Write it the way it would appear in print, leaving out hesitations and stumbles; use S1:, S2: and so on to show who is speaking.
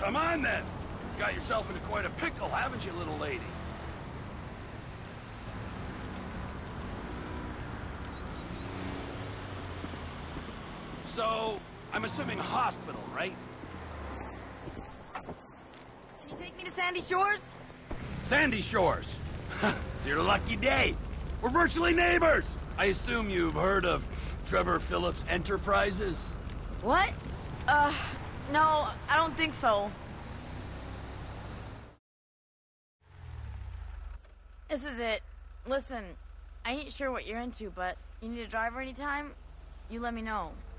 S1: Come on, then. Got yourself into quite a pickle, haven't you, little lady? So, I'm assuming hospital, right?
S2: Can you take me to Sandy Shores?
S1: Sandy Shores. It's your lucky day. We're virtually neighbors. I assume you've heard of Trevor Phillips Enterprises?
S2: What? No, I don't think so. This is it. Listen, I ain't sure what you're into, but you need a driver anytime, you let me know.